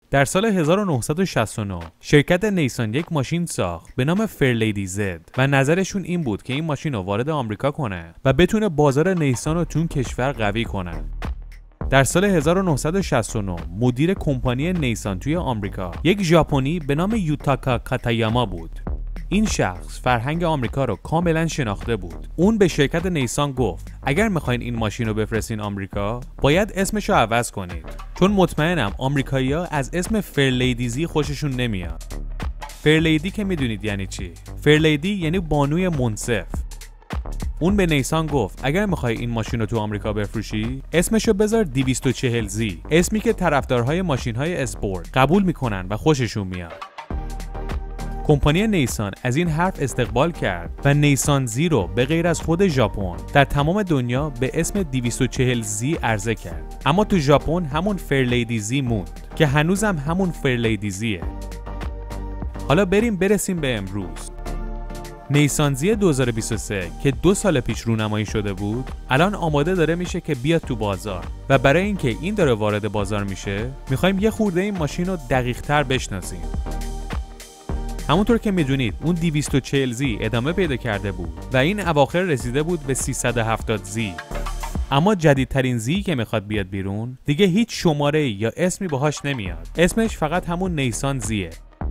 در سال 1969 شرکت نیسان یک ماشین ساخت به نام فرلیدی زد و نظرشون این بود که این ماشین رو وارد آمریکا کنه و بتونه بازار نیسان رو تو اون کشور قوی کنه. در سال 1969 مدیر کمپانی نیسان توی آمریکا یک ژاپنی به نام یوتاکا کاتایاما بود. این شخص فرهنگ آمریکا رو کاملا شناخته بود. اون به شرکت نیسان گفت اگر میخواین این ماشین رو بفرستین آمریکا باید اسمش رو عوض کنید، چون مطمئنم آمریکایی‌ها از اسم فرلیدیزی خوششون نمیاد. فرلیدی که میدونید یعنی چی؟ فرلیدی یعنی بانوی منصف. اون به نیسان گفت اگر میخوای این ماشین رو تو آمریکا بفروشی اسمشو بذار 240Z، اسمی که طرفدارهای ماشین‌های اسپورت قبول میکنن و خوششون میاد. کمپانی نیسان از این حرف استقبال کرد و نیسان زی رو به غیر از خود ژاپن در تمام دنیا به اسم 240Z عرضه کرد. اما تو ژاپن همون فرلیدی زی موند که هنوزم همون فرلیدی زیه. حالا برسیم به امروز. نیسان زی 2023 که 2 سال پیش رونمایی شده بود الان آماده داره میشه که بیاد تو بازار و برای اینکه این داره وارد بازار میشه میخوایم یه خورده این ماشین رو دقیق تر بشناسیم. همونطور که میدونید اون 240Z ادامه پیدا کرده بود و این اواخر رسیده بود به 370Z. اما جدیدترین زی که میخواد بیاد بیرون دیگه هیچ شماره یا اسمی باهاش نمیاد، اسمش فقط همون نیسان زیه.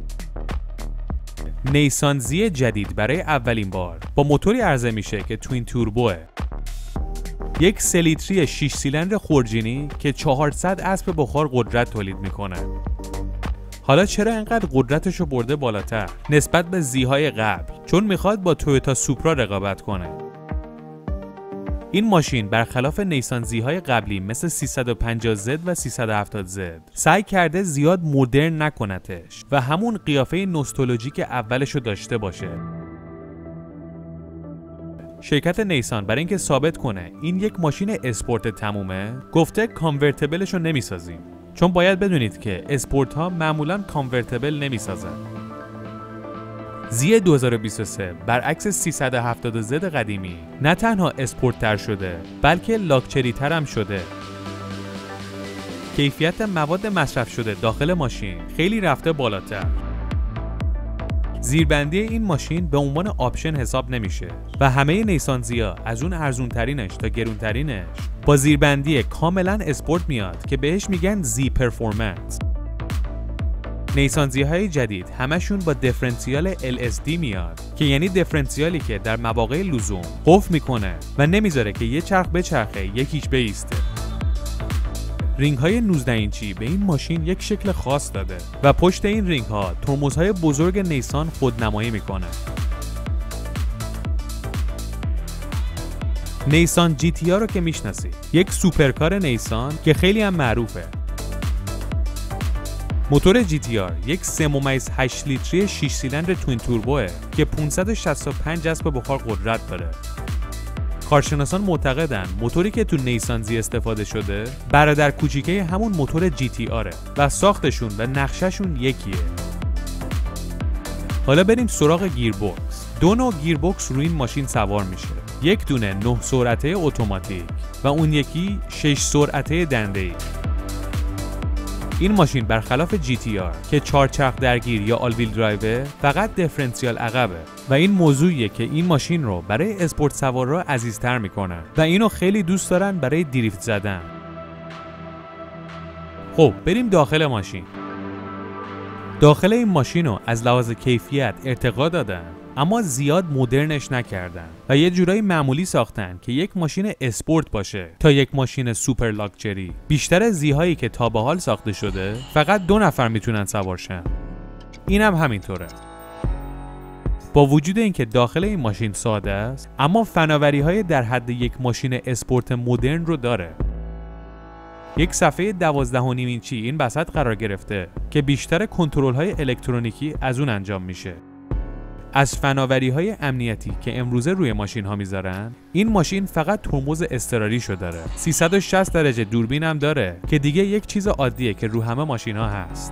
نیسان زی جدید برای اولین بار با موتوری عرضه میشه که توین توربوه، یک 3 لیتری 6 سیلندر خورجینی که 400 اسب بخار قدرت تولید میکنه. حالا چرا اینقدر قدرتش رو برده بالاتر نسبت به زیهای قبل؟ چون میخواد با تویوتا سوپرا رقابت کنه. این ماشین برخلاف نیسان زیهای قبلی مثل 350Z و 370Z سعی کرده زیاد مدرن نکنتش و همون قیافه نوستالژیک اولش رو داشته باشه. شرکت نیسان برای اینکه ثابت کنه این یک ماشین اسپورت تمومه گفته کانورتیبلش رو نمیسازیم، چون باید بدونید که اسپورت ها معمولاً کانورتیبل نمیسازن. زی 2023 برعکس 370Z قدیمی نه تنها اسپورت تر شده بلکه لاکچری تر هم شده. کیفیت مواد مصرف شده داخل ماشین خیلی رفته بالاتر. زیربندی این ماشین به عنوان آپشن حساب نمیشه و همه نیسان زیا از اون ارزون ترینش تا گرون ترینش با زیربندی کاملا اسپورت میاد که بهش میگن زی پرفورمنس. نیسان زیهای جدید همشون با دیفرنسیال LSD میاد که یعنی دیفرنسیالی که در مواقع لزوم قفل میکنه و نمیذاره که یه چرخ بچرخه یکیش بیسته. رینگ های 19 اینچی به این ماشین یک شکل خاص داده و پشت این رینگ ها ترمزهای بزرگ نیسان خودنمایی میکنه. نیسان GTR رو که میشناسید، یک سوپرکار نیسان که خیلی هم معروفه. موتور GTR یک 3.8 لیتری 6 سیلندر توین توربوه که 565 اسب بخار قدرت داره. کارشناسان معتقدن موتوری که تو نیسان زی استفاده شده برادر کوچیکه همون موتور GTR و ساختشون و نقشهشون یکیه. حالا بریم سراغ گیربکس. 2 نوع گیربکس روی این ماشین سوار میشه. یک دونه 9 سرعته اتوماتیک و اون یکی 6 سرعته دنده‌ای. این ماشین برخلاف GTR که 4 چرخ درگیر یا آل ویل درایو فقط دیفرنسیال عقبه و این موضوعیه که این ماشین رو برای اسپورت سوارا عزیزتر میکنه و اینو خیلی دوست دارن برای دریفت زدن. خب بریم داخل ماشین. داخل این ماشین رو از لحاظ کیفیت ارتقا دادن اما زیاد مدرنش نکردن و یه جورایی معمولی ساختن که یک ماشین اسپورت باشه تا یک ماشین سوپر لاکچری. بیشتر زیهایی که تا به حال ساخته شده فقط 2 نفر میتونن سوارشن. اینم همینطوره. با وجود اینکه داخل این ماشین ساده است اما فناوری‌های در حد یک ماشین اسپورت مدرن رو داره. یک صفحه 12.5 اینچی این وسط قرار گرفته که بیشتر کنترل‌های الکترونیکی از اون انجام میشه. از فناوری‌های امنیتی که امروزه روی ماشین‌ها میذارن، این ماشین فقط ترمز اضطراریشو داره. 360 درجه دوربین هم داره که دیگه یک چیز عادیه که رو همه ماشین‌ها هست.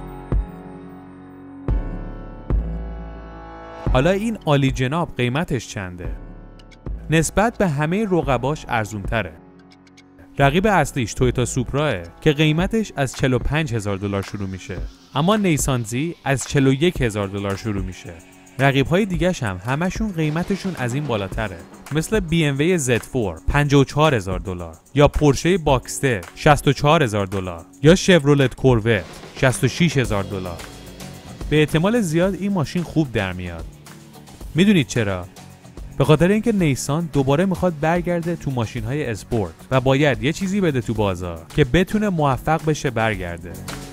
حالا این عالی جناب قیمتش چنده؟ نسبت به همه رقباش ارزون‌تره. رقیب اصلیش تویوتا سوپراه که قیمتش از $45,000 شروع میشه اما نیسان زی از $41,000 شروع میشه. رقیب‌های دیگه‌ش هم همشون قیمتشون از این بالاتره، مثل BMW Z4 $54,000 یا پورشه باکستر $64,000 یا شورولت کوروت $66,000. به احتمال زیاد این ماشین خوب در میاد. میدونید چرا؟ به خاطر اینکه نیسان دوباره میخواد برگرده تو ماشین‌های اسپورت و باید یه چیزی بده تو بازار که بتونه موفق بشه برگرده.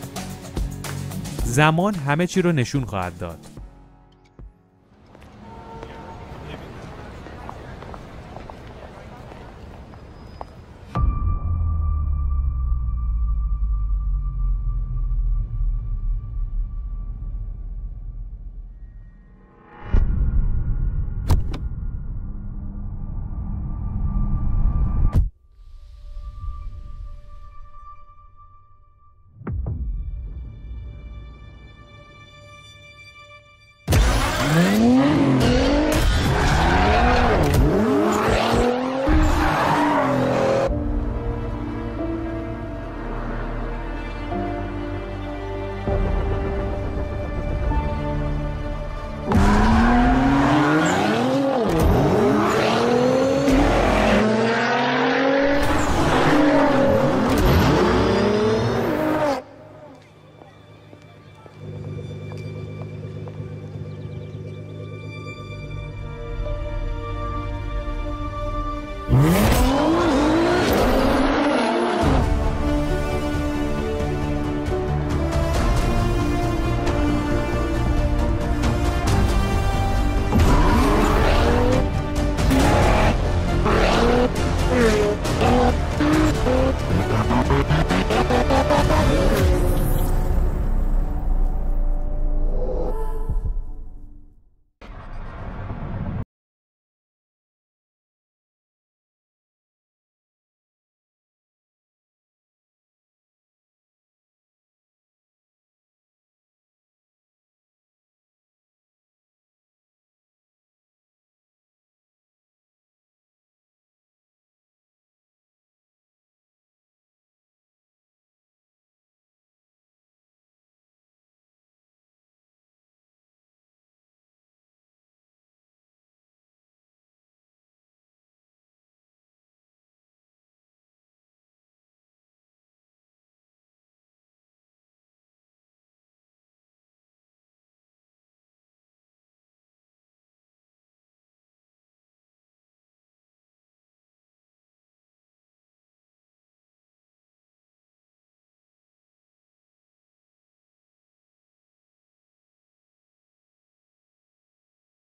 زمان همه چی رو نشون خواهد داد.